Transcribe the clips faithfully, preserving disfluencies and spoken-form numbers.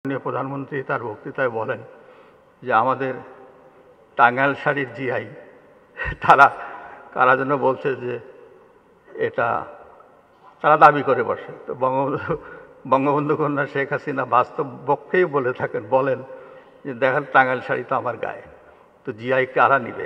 মাননীয় প্রধানমন্ত্রী তার বক্তৃতায় বলেন যে আমাদের টাঙ্গাইল শাড়ির জিআই তারা কারা যেন বলছে যে এটা তারা দাবি করে বসে। তো বঙ্গবন্ধু বঙ্গবন্ধু কন্যা শেখ হাসিনা বাস্তব পক্ষেই বলে থাকেন, বলেন যে দেখেন টাঙ্গাইল শাড়ি তো আমার গায়ে, তো জিআই কারা নিবে?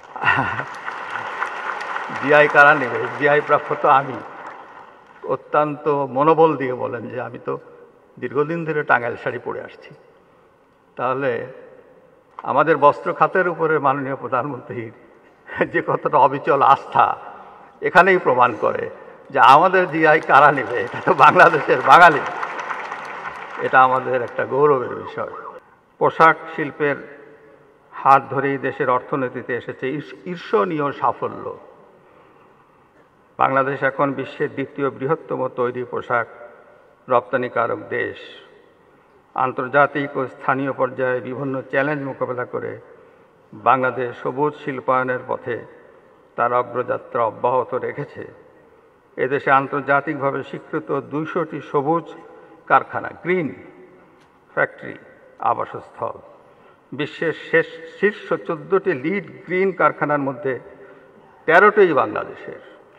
জিআই কারা নেবে? জিআই প্রাপ্য তো আমি। অত্যন্ত মনোবল দিয়ে বলেন যে আমি তো দীর্ঘদিন ধরে টাঙ্গাইল শাড়ি পরে আসছি। তাহলে আমাদের বস্ত্র খাতের উপরে মাননীয় প্রধানমন্ত্রীর যে কতটা অবিচল আস্থা এখানেই প্রমাণ করে যে আমাদের জিআই কারা নেবে, এটা তো বাংলাদেশের বাঙালি। এটা আমাদের একটা গৌরবের বিষয়। পোশাক শিল্পের হাত ধরেই দেশের অর্থনীতিতে এসেছে ঈর্ষণীয় সাফল্য। বাংলাদেশ এখন বিশ্বের দ্বিতীয় বৃহত্তম তৈরি পোশাক রপ্তানিকারক দেশ। আন্তর্জাতিক ও স্থানীয় পর্যায়ে বিভিন্ন চ্যালেঞ্জ মোকাবেলা করে বাংলাদেশ সবুজ শিল্পায়নের পথে তার অগ্রযাত্রা অব্যাহত রেখেছে। এদেশে আন্তর্জাতিকভাবে স্বীকৃত দুইশোটি সবুজ কারখানা, গ্রিন ফ্যাক্টরি, আবাসস্থল, বিশ্বের শেষ শীর্ষ চোদ্দটি লিড গ্রিন কারখানার মধ্যে তেরোটিই বাংলাদেশের।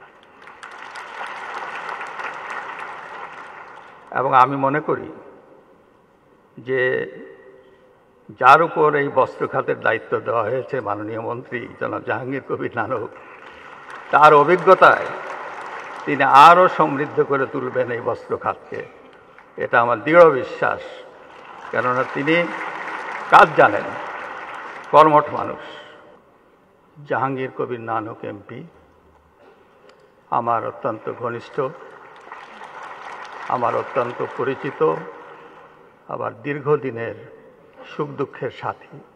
এবং আমি মনে করি যে যার উপর এই বস্ত্র খাতের দায়িত্ব দেওয়া হয়েছে মাননীয় মন্ত্রী জনাব জাহাঙ্গীর কবির নানক, তার অভিজ্ঞতায় তিনি আরও সমৃদ্ধ করে তুলবেন এই বস্ত্র খাতকে। এটা আমার দৃঢ় বিশ্বাস, কেননা তিনি কাজ জানেন, কর্মঠ মানুষ। জাহাঙ্গীর কবির নানক এমপি আমার অত্যন্ত ঘনিষ্ঠ, আমার অত্যন্ত পরিচিত, আবার দীর্ঘদিনের সুখ দুঃখের সাথী।